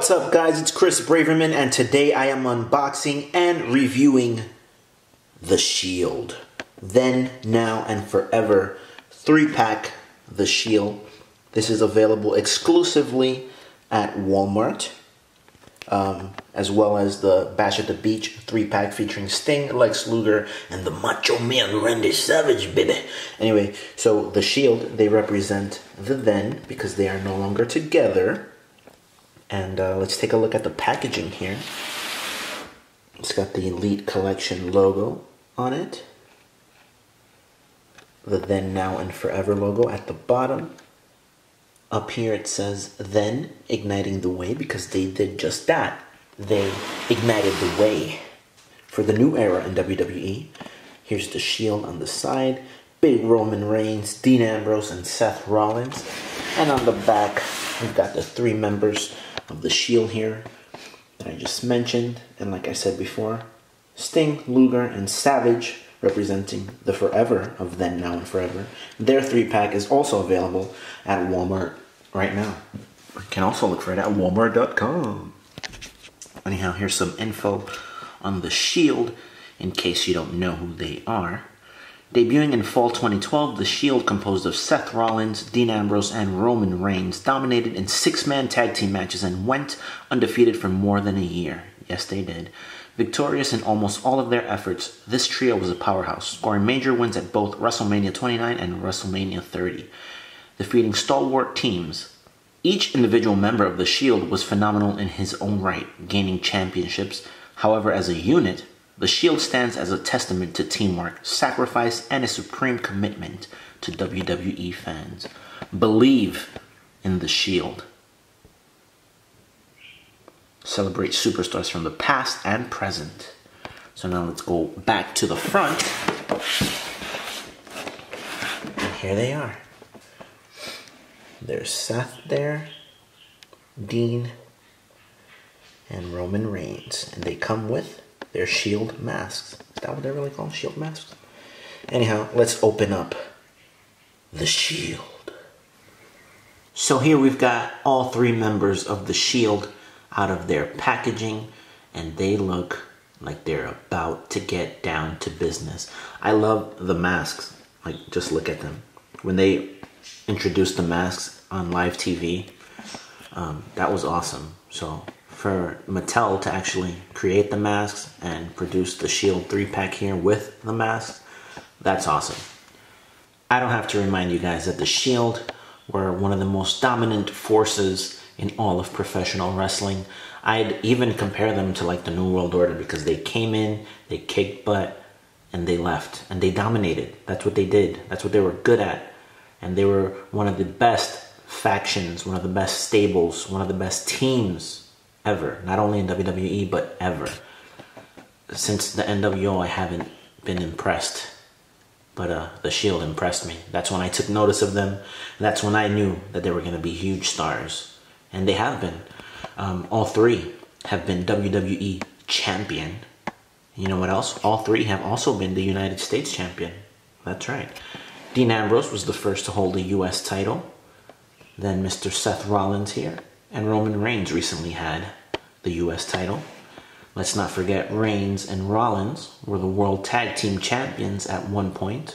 What's up, guys? It's Chris Braverman, and today I am unboxing and reviewing The Shield. Then, Now, and Forever 3-pack The Shield. This is available exclusively at Walmart, as well as the Bash at the Beach 3-pack featuring Sting, Lex Luger, and the Macho Man Randy Savage, baby. Anyway, so The Shield, they represent the then, because they are no longer together. And let's take a look at the packaging here. It's got the Elite Collection logo on it. The Then, Now, and Forever logo at the bottom. Up here it says Then, Igniting the Way, because they did just that. They ignited the way for the new era in WWE. Here's the Shield on the side. Big Roman Reigns, Dean Ambrose, and Seth Rollins. And on the back, we've got the 3 members of the Shield here that I just mentioned. And like I said before, Sting, Luger, and Savage, representing the Forever of Then, Now, and Forever. Their 3-pack is also available at Walmart right now. You can also look for it at walmart.com. Anyhow, here's some info on the Shield in case you don't know who they are. Debuting in fall 2012, The Shield, composed of Seth Rollins, Dean Ambrose, and Roman Reigns, dominated in 6-man tag team matches and went undefeated for more than a year. Yes, they did. Victorious in almost all of their efforts, this trio was a powerhouse, scoring major wins at both WrestleMania 29 and WrestleMania 30, defeating stalwart teams. Each individual member of The Shield was phenomenal in his own right, gaining championships. However, as a unit, The Shield stands as a testament to teamwork, sacrifice, and a supreme commitment to WWE fans. Believe in The Shield. Celebrate superstars from the past and present. So now let's go back to the front. And here they are. There's Seth there, Dean, and Roman Reigns. And they come with their Shield masks. Is that what they're really called? Shield masks? Anyhow, let's open up The Shield. So here we've got all 3 members of The Shield out of their packaging, and they look like they're about to get down to business. I love the masks. Like, just look at them. When they introduced the masks on live TV, that was awesome. So for Mattel to actually create the masks and produce the Shield 3-pack here with the masks, that's awesome. I don't have to remind you guys that the Shield were one of the most dominant forces in all of professional wrestling. I'd even compare them to like the New World Order, because they came in, they kicked butt, and they left, and they dominated. That's what they did. That's what they were good at. And they were one of the best factions, one of the best stables, one of the best teams ever. Not only in WWE, but ever. Since the NWO, I haven't been impressed. But the Shield impressed me. That's when I took notice of them. That's when I knew that they were going to be huge stars. And they have been. All 3 have been WWE champion. You know what else? All 3 have also been the United States champion. That's right. Dean Ambrose was the first to hold the US title. Then Mr. Seth Rollins here. And Roman Reigns recently had the US title. Let's not forget Reigns and Rollins were the World Tag Team Champions at one point.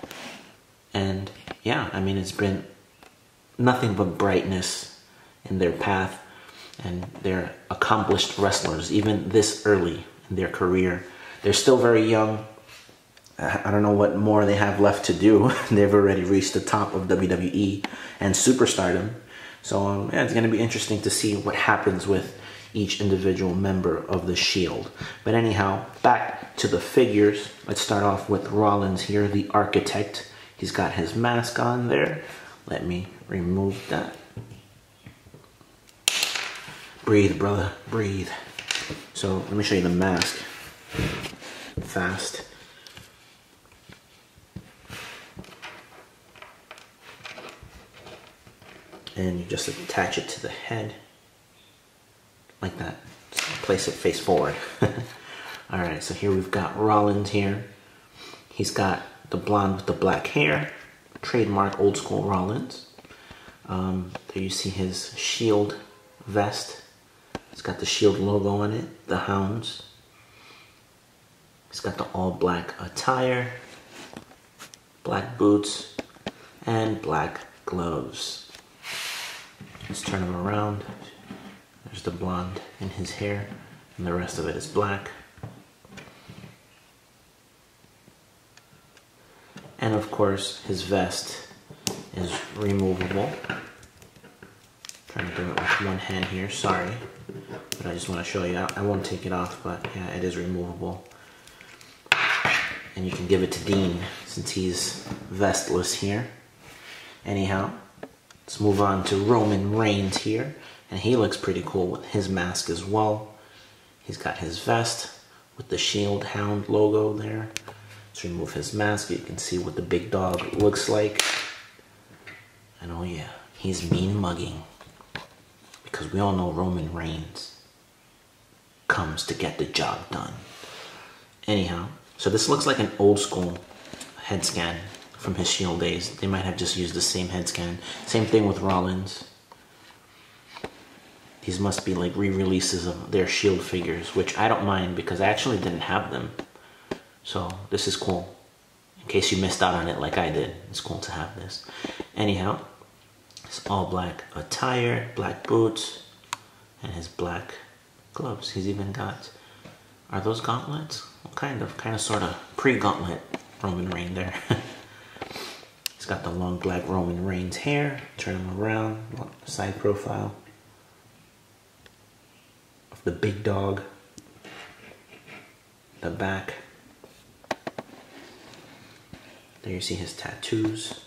And yeah, I mean, it's been nothing but brightness in their path, and they're accomplished wrestlers even this early in their career. They're still very young. I don't know what more they have left to do. They've already reached the top of WWE and superstardom. So yeah, it's going to be interesting to see what happens with each individual member of the Shield. But anyhow, back to the figures. Let's start off with Rollins here, the Architect. He's got his mask on there. Let me remove that. Breathe, brother, breathe. So let me show you the mask. Fast. And you just attach it to the head. Like that. Just place it face forward. Alright, so here we've got Rollins here. He's got the blonde with the black hair. Trademark old school Rollins. There you see his Shield vest. It's got the Shield logo on it, the hounds. It's got the all black attire, black boots, and black gloves. Let's turn him around. There's the blonde in his hair, and the rest of it is black. And of course, his vest is removable. Trying to do it with one hand here, sorry. But I just want to show you, I won't take it off, but yeah, it is removable. And you can give it to Dean since he's vestless here. Anyhow, let's move on to Roman Reigns here. And he looks pretty cool with his mask as well. He's got his vest with the Shield Hound logo there. Let's remove his mask. You can see what the big dog looks like. And oh yeah, he's mean mugging. Because we all know Roman Reigns comes to get the job done. Anyhow, so this looks like an old school head scan from his Shield days. They might have just used the same head scan. Same thing with Rollins. These must be like re-releases of their Shield figures, which I don't mind because I actually didn't have them. So this is cool. In case you missed out on it like I did, it's cool to have this. Anyhow, it's all black attire, black boots, and his black gloves. He's even got, are those gauntlets? Well, kind of, sort of pre-gauntlet Roman Reigns there. He's got the long black Roman Reigns hair. Turn him around, side profile of the big dog, the back. There you see his tattoos.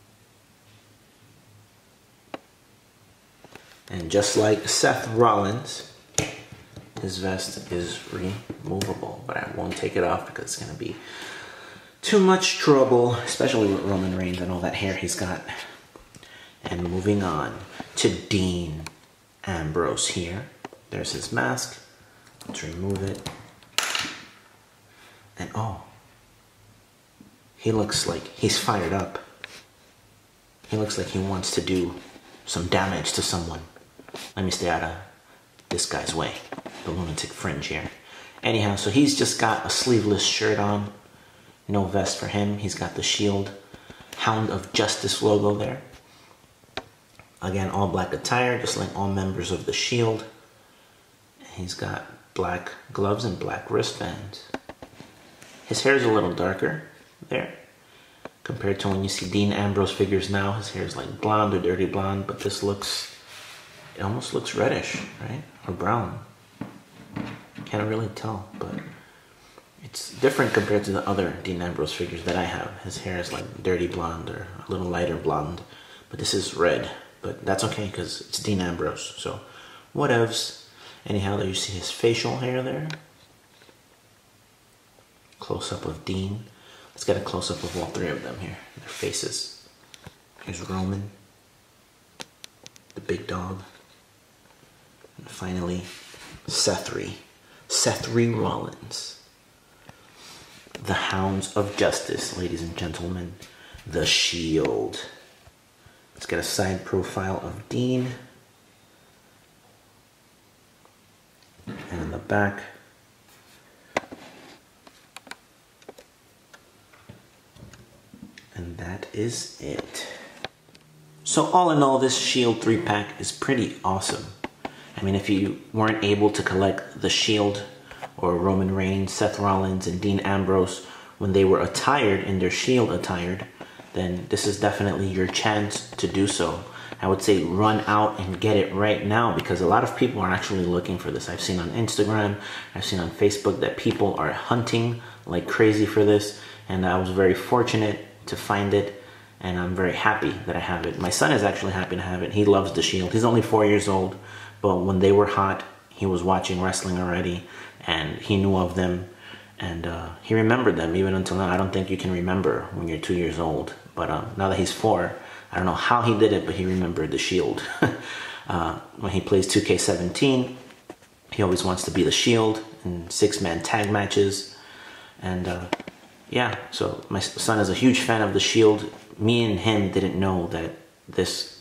And just like Seth Rollins, his vest is removable, but I won't take it off because it's going to be too much trouble, especially with Roman Reigns and all that hair he's got. And moving on to Dean Ambrose here. There's his mask. Let's remove it. And oh, he looks like he's fired up. He looks like he wants to do some damage to someone. Let me stay out of this guy's way, the lunatic fringe here. Anyhow, so he's just got a sleeveless shirt on. No vest for him. He's got the Shield Hound of Justice logo there. Again, all black attire, just like all members of the Shield. He's got black gloves and black wristbands. His hair is a little darker there compared to when you see Dean Ambrose figures now. His hair is like blonde or dirty blonde, but this looks, it almost looks reddish, right? Or brown. Can't really tell, but it's different compared to the other Dean Ambrose figures that I have. His hair is like dirty blonde or a little lighter blonde, but this is red. But that's okay because it's Dean Ambrose, so whatevs. Anyhow, there you see his facial hair there. Close-up of Dean. Let's get a close-up of all three of them here, their faces. Here's Roman, the big dog, and finally Seth Rollins. The Hounds of Justice, ladies and gentlemen, the Shield. Let's get a side profile of Dean. And in the back, and that is it. So all in all, this Shield 3-pack is pretty awesome. I mean, if you weren't able to collect the Shield or Roman Reigns, Seth Rollins, and Dean Ambrose when they were attired in their Shield attire, then this is definitely your chance to do so. I would say run out and get it right now because a lot of people are actually looking for this. I've seen on Instagram, I've seen on Facebook that people are hunting like crazy for this, and I was very fortunate to find it, and I'm very happy that I have it. My son is actually happy to have it. He loves the Shield. He's only 4 years old, but when they were hot, he was watching wrestling already, and he knew of them, and he remembered them even until now. I don't think you can remember when you're 2 years old, but now that he's 4, I don't know how he did it, but he remembered the Shield. When he plays 2K17, he always wants to be the Shield in 6-man tag matches. And yeah, so my son is a huge fan of the Shield. Me and him didn't know that this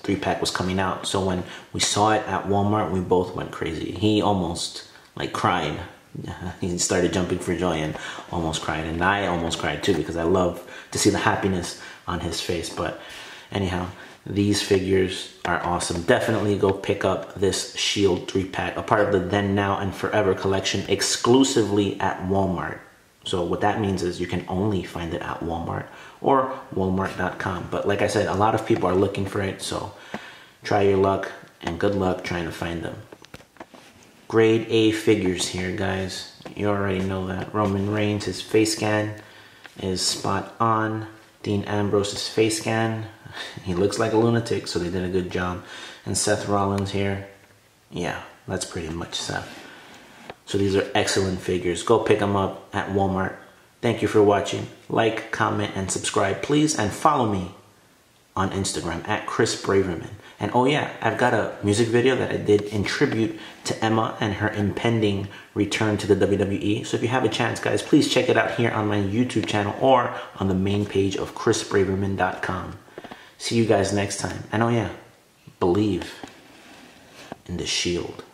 3-pack was coming out. So when we saw it at Walmart, we both went crazy. He almost like cried. He started jumping for joy and almost cried. And I almost cried too, because I love to see the happiness on his face. But anyhow, these figures are awesome. Definitely go pick up this Shield 3-pack, a part of the Then, Now, and Forever collection, exclusively at Walmart. So what that means is you can only find it at Walmart or Walmart.com. But like I said, a lot of people are looking for it, so try your luck and good luck trying to find them. Grade A figures here, guys. You already know that. Roman Reigns, his face scan is spot on. Dean Ambrose's face scan, he looks like a lunatic, so they did a good job. And Seth Rollins here, yeah, that's pretty much Seth. So these are excellent figures. Go pick them up at Walmart. Thank you for watching. Like, comment, and subscribe, please. And follow me on Instagram at Chris Braverman. And oh yeah, I've got a music video that I did in tribute to Emma and her impending return to the WWE. So if you have a chance, guys, please check it out here on my YouTube channel or on the main page of chrisbraverman.com. See you guys next time. And oh yeah, believe in the Shield.